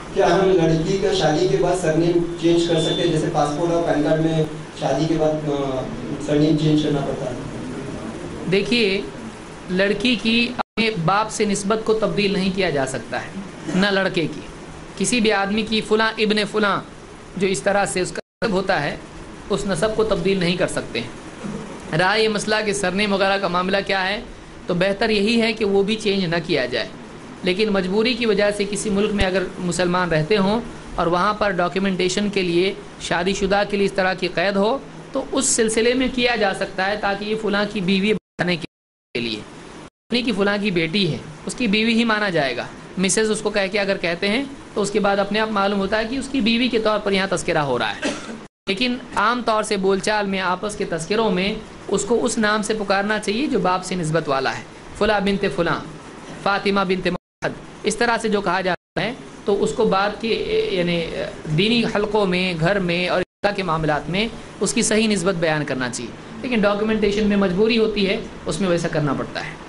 کیا ہم لڑکی کا شادی کے بعد سرنیم چینج کر سکتے ہیں؟ جیسے پاسپورٹ اور پین کارڈ میں شادی کے بعد سرنیم چینج کرنا پڑتا ہے. دیکھیے، لڑکی کی اپنے باپ سے نسبت کو تبدیل نہیں کیا جا سکتا ہے، نہ لڑکے کی. کسی بھی آدمی کی فلاں ابن فلاں جو اس طرح سے اس کا نسب ہوتا ہے، اس نسب کو تبدیل نہیں کر سکتے ہیں. رہا یہ مسئلہ کہ سرنیم وغیرہ کا معاملہ کیا ہے، تو بہتر یہی ہے کہ وہ بھی چینج نہ کیا جائے. لیکن مجبوری کی وجہ سے کسی ملک میں اگر مسلمان رہتے ہوں اور وہاں پر ڈاکیومنٹیشن کے لیے شادی شدہ کے لیے اس طرح کی قید ہو، تو اس سلسلے میں کیا جا سکتا ہے، تاکہ یہ فلاں کی بیوی بنانے کے لیے اپنی کی فلاں کی بیٹی ہے، اس کی بیوی ہی مانا جائے گا. مسز اس کو کہہ کے اگر کہتے ہیں تو اس کے بعد اپنے آپ معلوم ہوتا ہے کہ اس کی بیوی کے طور پر یہاں تذکرہ ہو رہا ہے. لیکن عام طور سے بول چال میں آپس کے تذکروں میں اس کو اس نام سے پکارنا چاہیے جو باپ سے نسبت والا ہے. فلاں بنت فلاں، فاطمہ بنت محمد، اس طرح سے جو کہا جاتا ہے، تو اس کو بعد کے یعنی دینی حلقوں میں، گھر میں اور اللہ کے معاملات میں اس کی صحیح نسبت بیان کرنا چاہیے. لیکن ڈاکیومنٹیشن میں مجبوری ہوتی ہے، اس میں ویسا کرنا پڑتا ہے.